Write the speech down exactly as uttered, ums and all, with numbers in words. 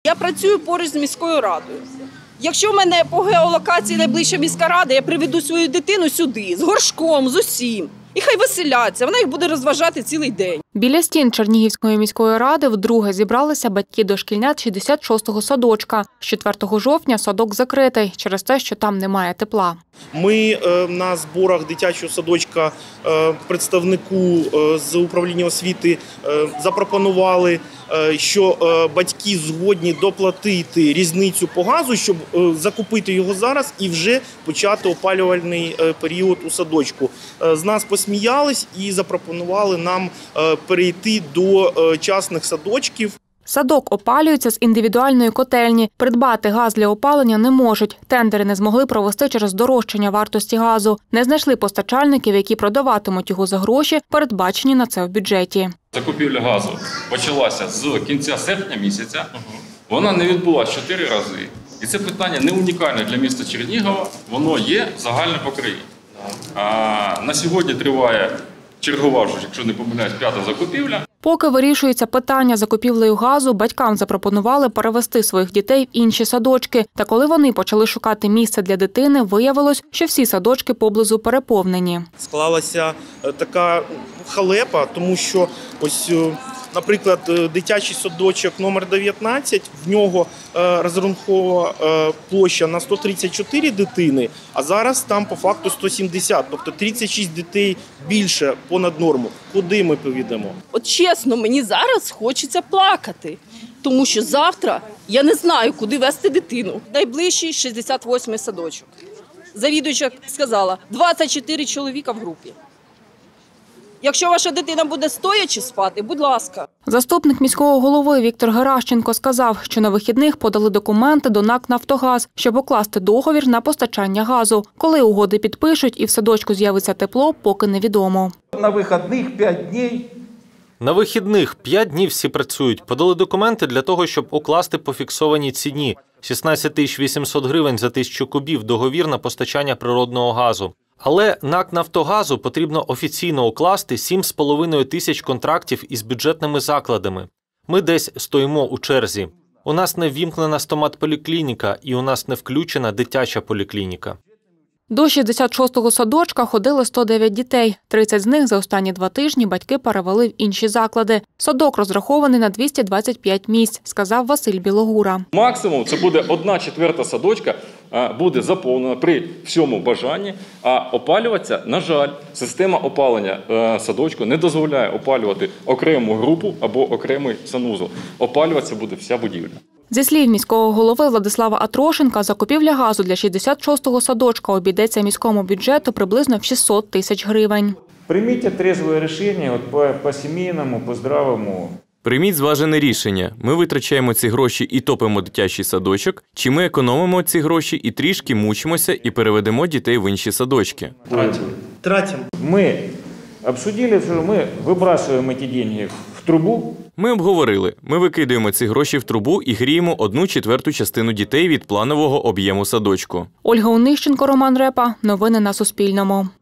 Я працюю поруч з міською радою. Якщо в мене по геолокації найближча міська рада, я приведу свою дитину сюди, з горшком, з усім. І хай веселяться, вона їх буде розважати цілий день. Біля стін Чернігівської міської ради вдруге зібралися батьки дошкільнят шістдесят шостого садочка. З четвертого жовтня садок закритий через те, що там немає тепла. Ми на зборах дитячого садочка представнику з управління освіти запропонували, що батьки згодні доплатити різницю по газу, щоб закупити його зараз і вже почати опалювальний період у садочку. З нас посміялись і запропонували нам перейти до частних садочків. Садок опалюється з індивідуальної котельні. Придбати газ для опалення не можуть. Тендери не змогли провести через дорожчання вартості газу. Не знайшли постачальників, які продаватимуть його за гроші, передбачені на це в бюджеті. Закупівля газу почалася з кінця серпня місяця. Вона не відбулася чотири рази. І це питання не унікальне для міста Чернігова. Воно є загальне по країні. А на сьогодні триває чергова, якщо не помиляюсь, п'ята закупівля. Поки вирішується питання закупівлею газу, батькам запропонували перевести своїх дітей в інші садочки. Та коли вони почали шукати місце для дитини, виявилось, що всі садочки поблизу переповнені. Склалася така халепа, тому що ось, наприклад, дитячий садочок номер дев'ятнадцять, в нього розрахункова площа на сто тридцять чотири дитини, а зараз там по факту сто сімдесят, тобто тридцять шість дітей більше понад норму. Куди ми повідемо? От чесно, мені зараз хочеться плакати, тому що завтра я не знаю, куди вести дитину. Найближчий шістдесят восьмий садочок. Завідуюча сказала, двадцять чотири чоловіка в групі. Якщо ваша дитина буде стоячи спати, будь ласка. Заступник міського голови Віктор Геращенко сказав, що на вихідних подали документи до НАК «Нафтогаз», щоб укласти договір на постачання газу. Коли угоди підпишуть і в садочку з'явиться тепло, поки невідомо. На вихідних п'ять днів. На вихідних п'ять днів всі працюють. Подали документи для того, щоб укласти по фіксованій ціні – шістнадцять тисяч вісімсот гривень за тисячу кубів договір на постачання природного газу. Але НАК «Нафтогазу» потрібно офіційно укласти сім з половиною тисяч контрактів із бюджетними закладами. Ми десь стоїмо у черзі. У нас не ввімкнена стоматполіклініка і у нас не включена дитяча поліклініка. До шістдесят шостого садочка ходили сто дев'ять дітей. тридцять з них за останні два тижні батьки перевели в інші заклади. Садок розрахований на двісті двадцять п'ять місць, сказав Василь Білогура. Максимум це буде одна четверта садочка, буде заповнена при всьому бажанні, а опалюватися, на жаль, система опалення садочку не дозволяє опалювати окрему групу або окремий санузел. Опалюватися буде вся будівля. Зі слів міського голови Владислава Атрошенка, закупівля газу для шістдесят шостого садочка обійдеться міському бюджету приблизно в шістсот тисяч гривень. Прийміть трезве рішення по, по сімейному, по здравому. Прийміть зважене рішення. Ми витрачаємо ці гроші і топимо дитячий садочок, чи ми економимо ці гроші і трішки мучимося і переведемо дітей в інші садочки. Тратим. Тратим. Ми обсудили, що ми вибрасуємо ці гроші в трубу. Ми обговорили. Ми викидаємо ці гроші в трубу і гріємо одну четверту частину дітей від планового об'єму садочку. Ольга Онищенко, Роман Репа. Новини на Суспільному.